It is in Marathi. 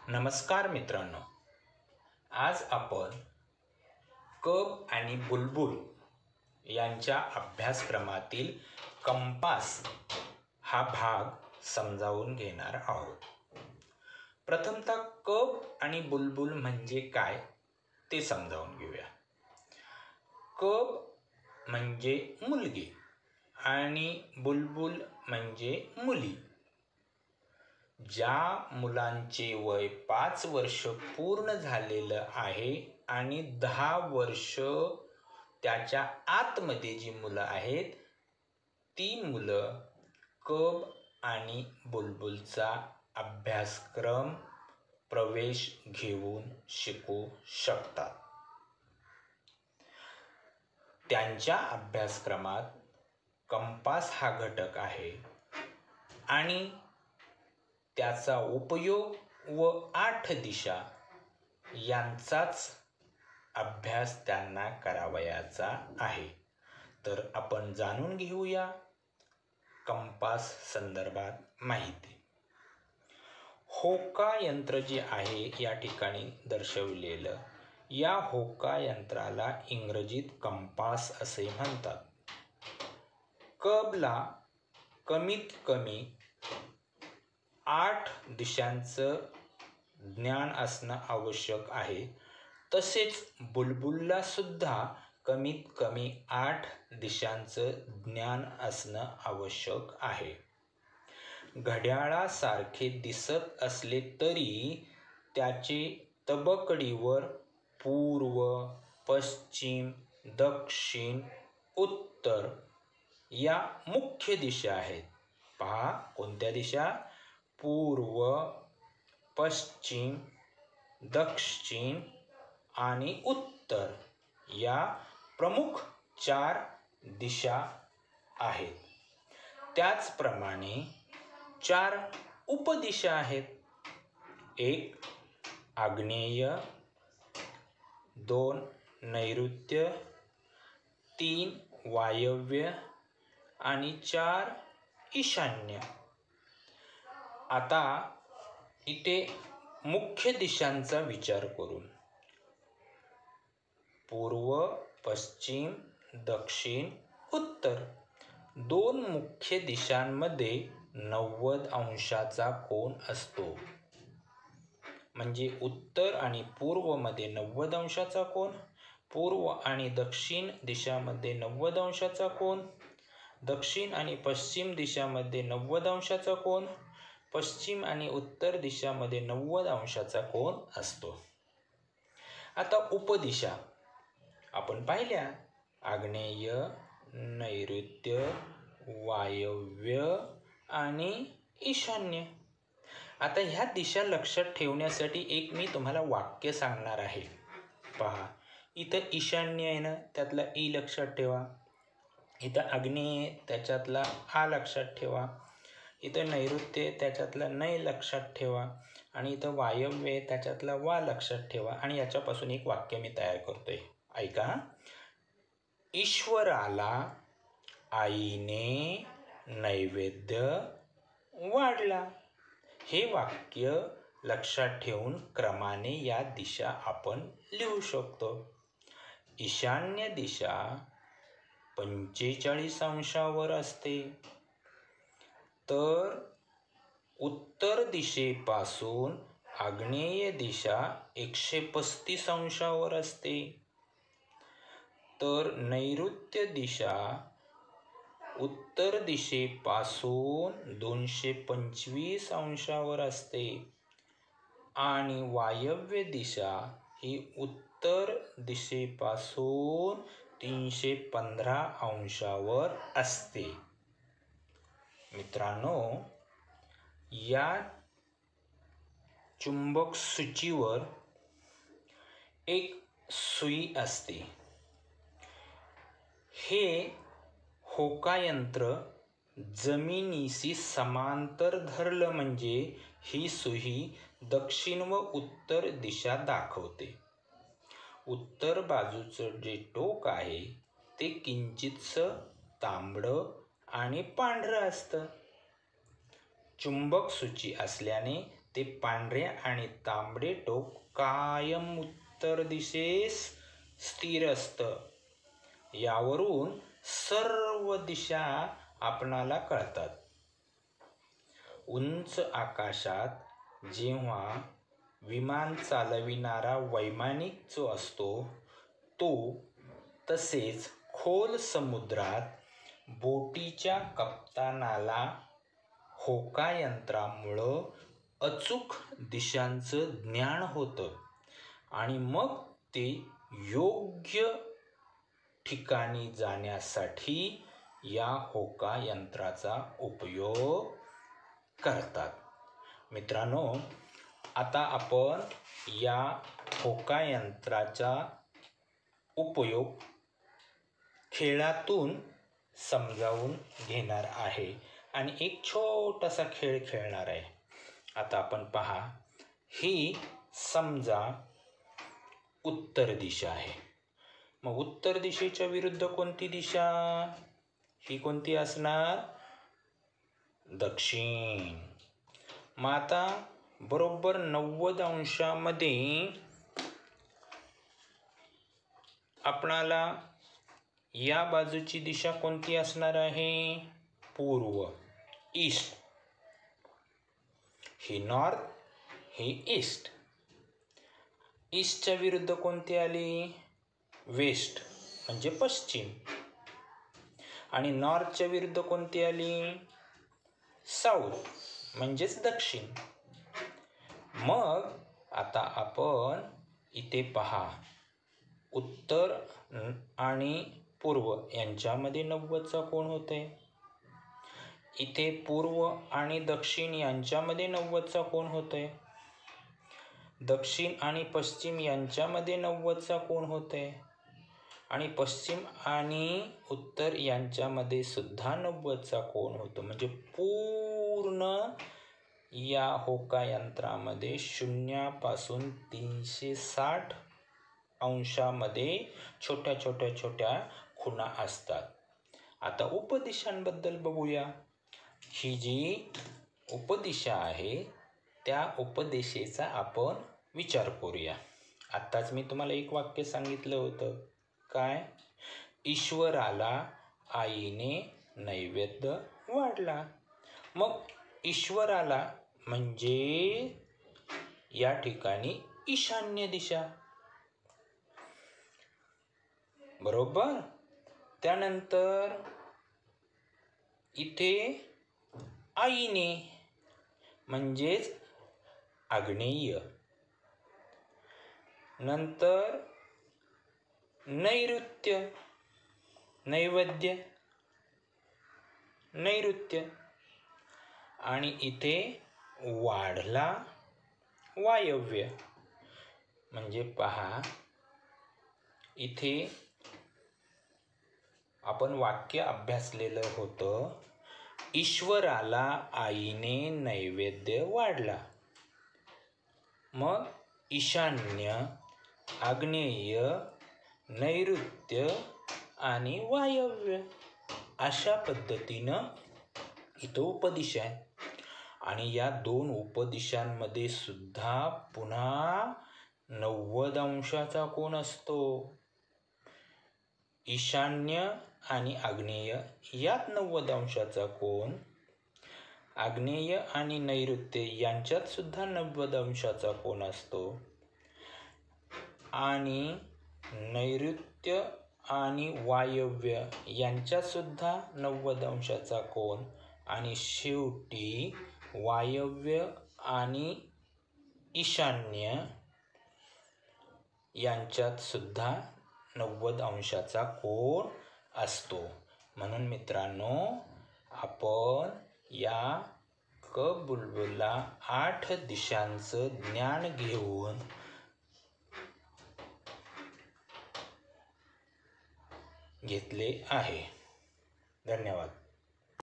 नमस्कार मित्रांनो, आज आपण कब आणि बुलबुल यांच्या अभ्यासक्रमातील कंपास हा भाग समजावून घेणार आहोत. प्रथमतः कब आणि बुलबुल म्हणजे काय ते समजावून घेऊया. कब म्हणजे मुलगी आणि बुलबुल म्हणजे मुली. ज्या मुलांचे वय 5 वर्ष पूर्ण झालेलं आहे आणि 10 वर्ष त्याच्या आतमध्ये जी मुलं आहेत ती मुलं कब आणि बुलबुलचा अभ्यासक्रम प्रवेश घेऊन शिकू शकतात. त्यांच्या अभ्यासक्रमात कंपास हा घटक आहे आणि त्याचा उपयोग व 8 दिशा यांचाच अभ्यास त्यांना करावयाचा आहे. तर आपण जाणून घेऊया कंपास संदर्भात माहिती. होका यंत्र जे आहे या ठिकाणी दर्शवलेलं, या होका यंत्राला इंग्रजीत कंपास असे म्हणतात. कबला कमीत कमी 8 दिशांचं ज्ञान असणं आवश्यक आहे. तसेच बुलबुलला सुद्धा कमीत कमी 8 दिशांचं ज्ञान असणं आवश्यक आहे. घड्याळासारखे दिसत असले तरी त्याचे तबकडीवर पूर्व, पश्चिम, दक्षिण, उत्तर या मुख्य दिशा आहेत. पहा, कोणत्या दिशा? पूर्व, पश्चिम, दक्षिण आणि उत्तर या प्रमुख 4 दिशा आहेत. त्याचप्रमाणे 4 उपदिशा आहेत. 1 आग्नेय, 2 नैऋत्य, 3 वायव्य आणि 4 ईशान्य. आता इथे मुख्य दिशांचा विचार करून पूर्व, पश्चिम, दक्षिण, उत्तर 2 मुख्य दिशांमध्ये 90 अंशाचा कोन असतो. म्हणजे उत्तर आणि पूर्व मध्ये 90 अंशाचा कोन, पूर्व आणि दक्षिण दिशामध्ये 90 अंशाचा कोन, दक्षिण आणि पश्चिम दिशामध्ये 90 अंशाचा कोन, पश्चिम आणि उत्तर दिशामध्ये 90 अंशाचा कोन असतो. आता उपदिशा आपण पाहिल्या, आग्नेय, नैऋत्य, वायव्य आणि ईशान्य. आता ह्या दिशा लक्षात ठेवण्यासाठी एक मी तुम्हाला वाक्य सांगणार आहे. पहा, इथं ईशान्य आहे ना, त्यातला ई लक्षात ठेवा. इथं आग्नेय त्याच्यातला आ लक्षात ठेवा. इथं नैऋत्य त्याच्यातला नै लक्षात ठेवा आणि इथं वायव्य त्याच्यातला वा लक्षात ठेवा. आणि याच्यापासून एक वाक्य मी तयार करतोय, ऐका. ईश्वराला आईने नैवेद्य वाढला. हे वाक्य लक्षात ठेवून क्रमाने या दिशा आपण लिहू शकतो. ईशान्य दिशा 45 अंशावर असते, तर उत्तर दिशेपासून आग्नेय दिशा 135 अंशावर असते, तर नैऋत्य दिशा उत्तर दिशेपासून 225 अंशावर असते आणि वायव्य दिशा ही उत्तर दिशेपासून 315 अंशावर असते. मित्रांनो, या चुंबक सूचीवर एक सुई असते. हे होका यंत्र जमिनीशी समांतर धरलं म्हणजे ही सुई दक्षिण व उत्तर दिशा दाखवते. उत्तर बाजूचं जे टोक आहे ते किंचितसं तांबडं आणि पांढरं असतं. चुंबक सूची असल्याने ते पांढरे आणि तांबडे टोक कायम उत्तर दिशेस स्थिर असतं. यावरून सर्व दिशा आपणाला कळतात. उंच आकाशात जेव्हा विमान चालविणारा वैमानिक जो असतो तो, तसेच खोल समुद्रात बोटीच्या कप्तानाला होकायंत्रामुळं अचूक दिशांचं ज्ञान होतं आणि मग ते योग्य ठिकाणी जाण्यासाठी या होकायंत्राचा उपयोग करतात. मित्रांनो, आता आपण या होकायंत्राचा उपयोग खेळातून समजावून घेणार आहे आणि एक छोटासा खेळ खेळणार आहे. आता आपण पहा, ही समजा उत्तर दिशा आहे. मग उत्तर दिशेच्या विरुद्ध कोणती दिशा? ही कोणती असणार? दक्षिण. मग आता बरोबर 90 अंशामध्ये आपणाला या बाजूची दिशा कोणती असणार आहे? पूर्व, ईस्ट. ही नॉर्थ, ही ईस्ट. ईस्टच्या विरुद्ध कोणती आली? वेस्ट म्हणजे पश्चिम. आणि नॉर्थच्या विरुद्ध कोणती आली? साऊथ म्हणजेच दक्षिण. मग आता आपण इथे पहा, उत्तर आणि पूर्व यांच्यामध्ये 90चा कोन होतोय. इथे पूर्व आणि दक्षिण यांच्यामध्ये 90चा कोन होतोय. दक्षिण आणि पश्चिम यांच्यामध्ये 90चा कोन होतोय. आणि पश्चिम आणि उत्तर यांच्यामध्ये सुद्धा 90चा कोन होतो. म्हणजे पूर्ण या होकायंत्रामध्ये 0 पासून 360 अंशामध्ये छोट्या छोट्या छोट्या खुणा असतात. आता उपदिशांबद्दल बघूया. ही जी उपदिशा आहे त्या उपदिशेचा आपण विचार करूया. आत्ताच मी तुम्हाला एक वाक्य सांगितलं होतं. काय? ईश्वराला आईने नैवेद्य वाढला. मग ईश्वराला म्हणजे या ठिकाणी ईशान्य दिशा, बरोबर. त्यानंतर इथे आईने म्हणजेच आग्नेय. नंतर नैऋत्य, नैवेद्य, नैऋत्य. आणि इथे वाढला वायव्य. म्हणजे पहा, इथे आपण वाक्य अभ्यासलेलं होतं. ईश्वराला आईने नैवेद्य वाढला. मग ईशान्य, आग्नेय, नैऋत्य आणि वायव्य अशा पद्धतीनं इथं उपदिशा आहे. आणि या दोन उपदिशांमध्ये सुद्धा पुन्हा 90 अंशाचा कोन असतो. ईशान्य आणि आग्नेय यात 90 अंशाचा कोन, आग्नेय आणि नैऋत्य यांच्यात सुद्धा 90 अंशाचा कोन असतो. आणि नैऋत्य आणि वायव्य यांच्यात सुद्धा 90 अंशाचा कोन. आणि शेवटी वायव्य आणि ईशान्य यांच्यात सुद्धा 90 अंशाचा कोन असतो. म्हणून मित्रांनो, आपण या क बुलबुलला 8 दिशांचं ज्ञान घेऊन घेतले आहे. धन्यवाद.